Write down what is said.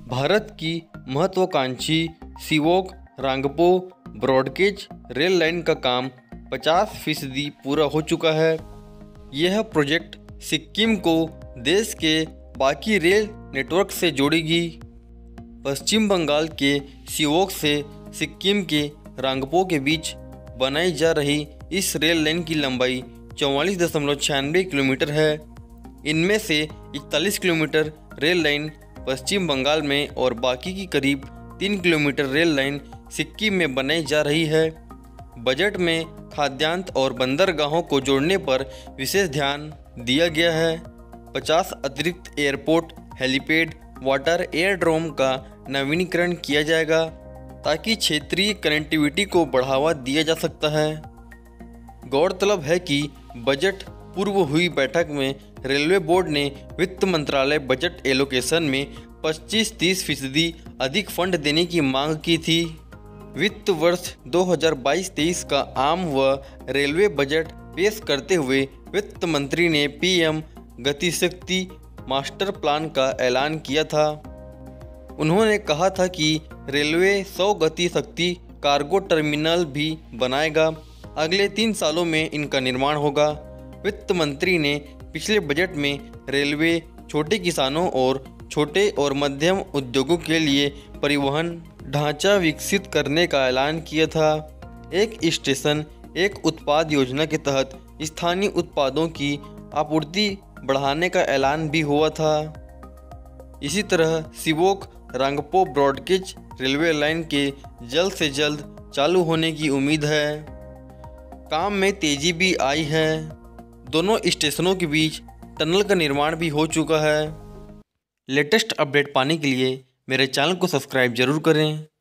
भारत की महत्वाकांक्षी Sivok Rangpo broad gauge rail line का काम 50% पूरा हो चुका है। यह प्रोजेक्ट सिक्किम को देश के बाकी रेल नेटवर्क से जोड़ेगी। पश्चिम बंगाल के शिवोक से सिक्किम के रांगपो के बीच बनाई जा रही इस रेल लाइन की लंबाई 44.96 किलोमीटर है। इनमें से 41 kilometre rail line Paschim Bangal में और बाकी की करीब 3 किलोमीटर रेल लाइन सिक्किम में बनाई जा रही है। बजट में खाद्यान्न और बंदरगाहों को जोड़ने पर विशेष ध्यान दिया गया है। 50 अतिरिक्त एयरपोर्ट, हेलीपैड, वाटर एयरड्रोम का नवीनीकरण किया जाएगा ताकि क्षेत्रीय कनेक्टिविटी को बढ़ावा दिया जा सकता है। गौरतलब है कि बजट पूर्व हुई बैठक में रेलवे बोर्ड ने वित्त मंत्रालय बजट एलोकेशन में 25-30% अधिक फंड देने की मांग की थी। वित्त वर्ष 2022-23 का आम व रेलवे बजट पेश करते हुए वित्त मंत्री ने पीएम गतिशक्ति मास्टर प्लान का ऐलान किया था। उन्होंने कहा था कि रेलवे 100 गति शक्ति कार्गो टर्मिनल भी बनाएगा। अगले 3 सालों में इनका निर्माण होगा। वित्त मंत्री ने पिछले बजट में रेलवे, छोटे किसानों और छोटे और मध्यम उद्योगों के लिए परिवहन ढांचा विकसित करने का ऐलान किया था। एक स्टेशन एक उत्पाद योजना के तहत स्थानीय उत्पादों की आपूर्ति बढ़ाने का ऐलान भी हुआ था। इसी तरह Sivok Rangpo broad gauge railway line के जल्द से जल्द चालू होने की उम्मीद है। काम में तेजी भी आई है। दोनों स्टेशनों के बीच टनल का निर्माण भी हो चुका है। लेटेस्ट अपडेट पाने के लिए मेरे चैनल को सब्सक्राइब जरूर करें।